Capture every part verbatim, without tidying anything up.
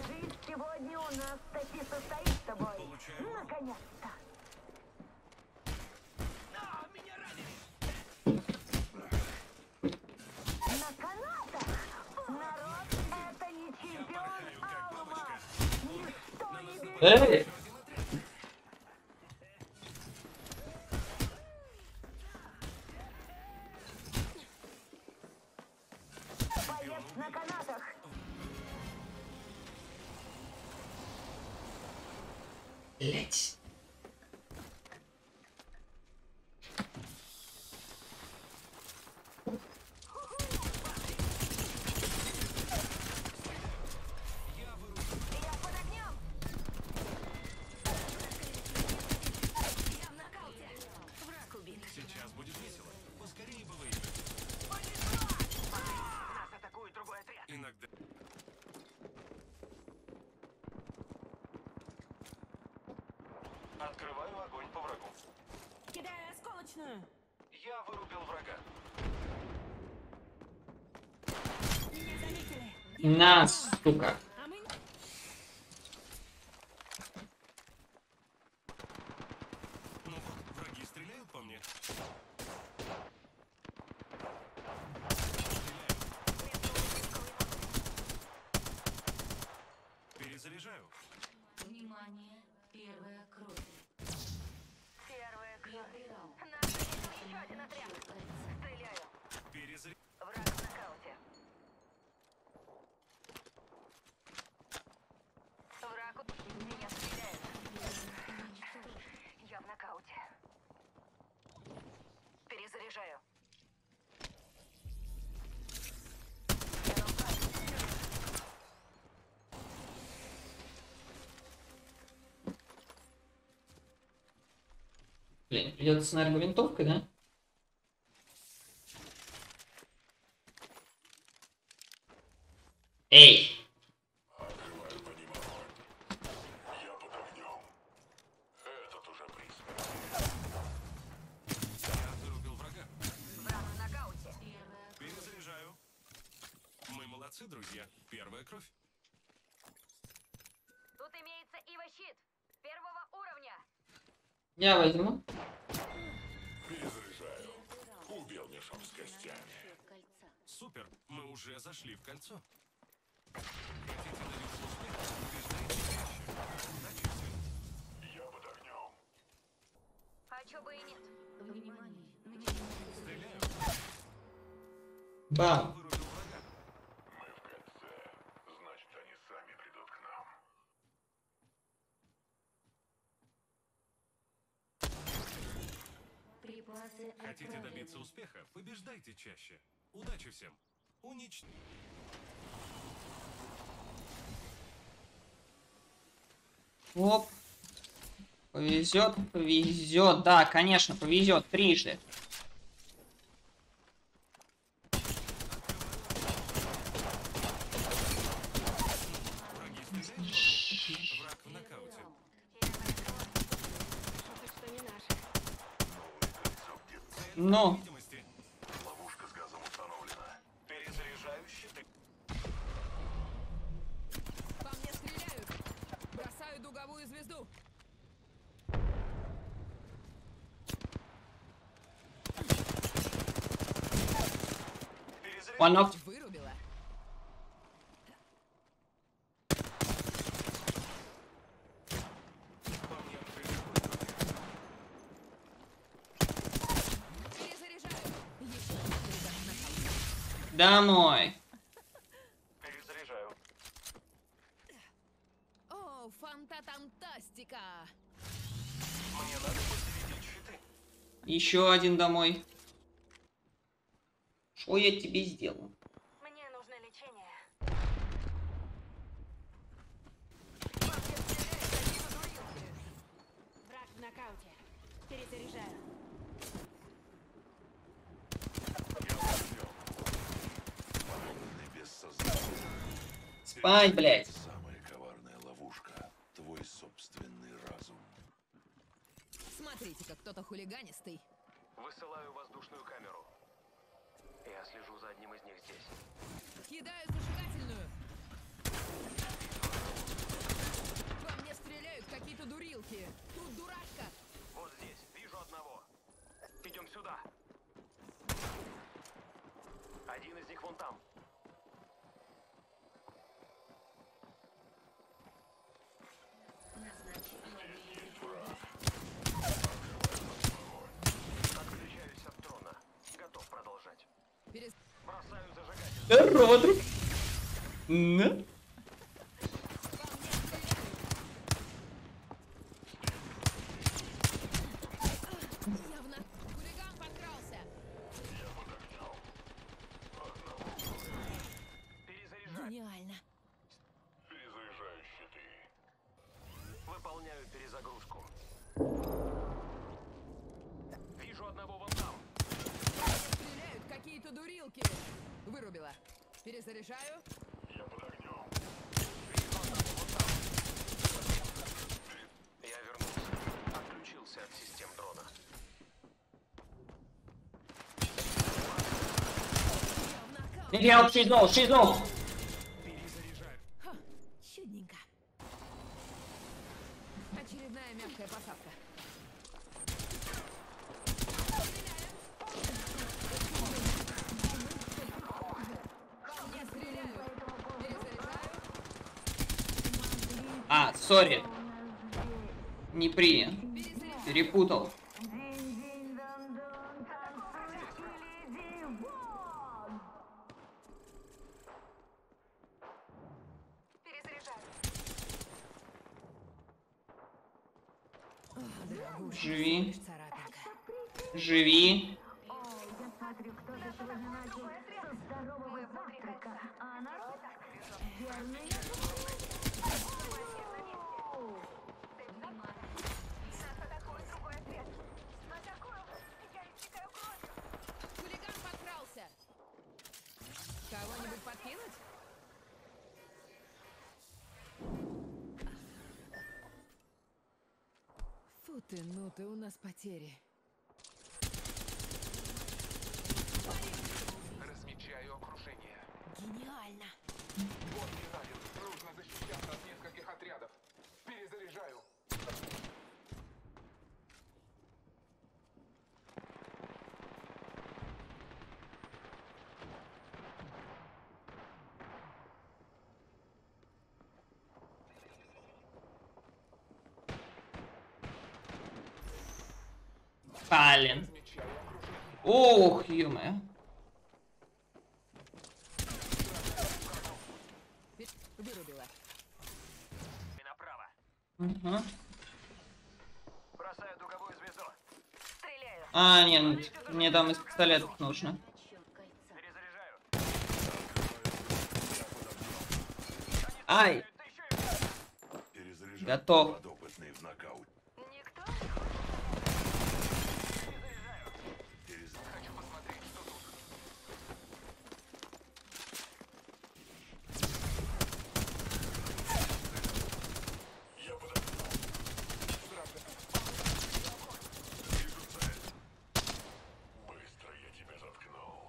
Кажись, сегодня у нас таки состоит с тобой. Наконец-то. На канатах. Народ, это не чемпион Алма. Ничто не берет. Эй! Боец на канатах. Блять. Я под огнем. Я в нокауте. Враг убит. Сейчас будет весело. Поскорее бы выиграть. Нас атакует другой отряд. Иногда... Открываю огонь по врагу. Кидаю осколочную. Я вырубил врага. Меня заметили. На, сука. А мы... Ну вот, враги стреляют по мне. Перезаряжаю. Внимание, первая кровь. Первая кровь. Первый раунд. Нас заметил еще один отряд. Стреляю. Перезаряжаю. Враг в нокауте. Враг у- меня стреляет. Я в нокауте. Перезаряжаю. Я на флаг. Блин, придется, наверное, винтовкой, да? Эй! Открываю по ним огонь. Я под огнем. Этот уже приз. Я вырубил врага. Враг в нокауте. Первая Перезаряжаю. Мы молодцы, друзья. Первая кровь. Тут имеется ива-щит первого уровня. Я возьму. Перезаряжаю. Убил мешок с костями. счет кольца. Супер. Мы уже зашли в кольцо. Хотите добиться успеха? Убеждайте чаще. Удачи всем. Я под огнем. А чё бы и нет. Внимание, начинается Стреляю. Бам! Вырубил врага. Мы в кольце. Значит, они сами придут к нам. припасы Хотите отправлены. добиться успеха? Побеждайте чаще. Удачи всем. Унич... Оп. Повезет, повезет. Да, конечно, повезет трижды. Враги стреляют. Враг в нокауте. Что не наше. Ну, Видимости. Ловушка с газом установлена. Перезаряжаю щиты. По мне стреляют. Бросаю дуговую звезду. Перезаряжаю. one off. Вырубила. По мне открыли. Перезаряжаю. Еще один ребят на нокауте. Домой. Перезаряжаю. О, фантастика! Мне надо подзарядить щиты. Еще один домой. Что я тебе сделал? Мне нужно лечение. Враг в нокауте. Перезаряжаю. Без сознания. Спать, блядь. Самая коварная ловушка. Твой собственный разум. Смотрите, как кто-то хулиганистый. Высылаю воздушную камеру. Я слежу за одним из них здесь. Кидаю зажигательную. Родрик. На. Явно. Хулиган подкрался. Гениально. Перезаряжаю щиты. Выполняю перезагрузку. Вижу одного вон там. Стреляют какие-то дурилки. Вырубила. Перезаряжаю. Я под огнем. Вижу одного вон там. Я вернулся. Отключился от систем дрона. Сериал шизнул, шизнул. Перезаряжаю. Ха, чудненько. Очередная мягкая посадка. Я стреляю. Перезаряжаю. А, сори. Не принял. Перезаряжаю. Перепутал. Динь-динь-дон-дон, танцующий леди Вон! Перезаряжаю. Дорогуша, Живи. лишь царапинка. Живи. О, я смотрю, кто-то сегодня начал со здорового завтрака, а народ верно я говорю. Хулиган подкрался. Кого-нибудь подкинуть? Фу ты, ну ты, у нас потери. Размечаю окружение. Гениально. Вот не ранен. Нужно защищаться от нескольких отрядов. Перезаряжаю. Блин. Размечаю окружение. Ох, ё-моё. Пи- Вырубила. И направо. Угу. Бросаю дуговую звезду. Стреляю. А, нет, мне там из пистолетов нужно. Отсчет кольца. Перезаряжаю. Ай, Перезаряжаю. готов. Подопытный в нокаут. Никто? Перезаряжаю. Хочу посмотреть, что тут. Я подошел. Вижу цель. Быстро я тебя заткнул.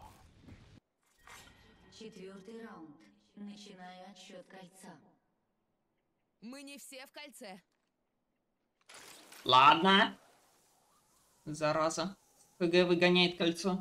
Четвертый раунд. Начинаю отсчет кольца. Мы не все в кольце. Ладно. Зараза. ФГ выгоняет кольцо.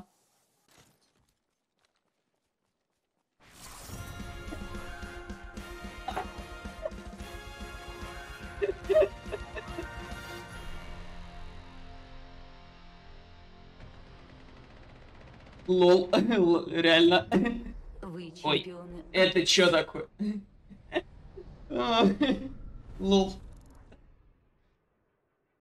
Лол, Л- реально. Вы Ой, чемпионы. это чё такое? Лол.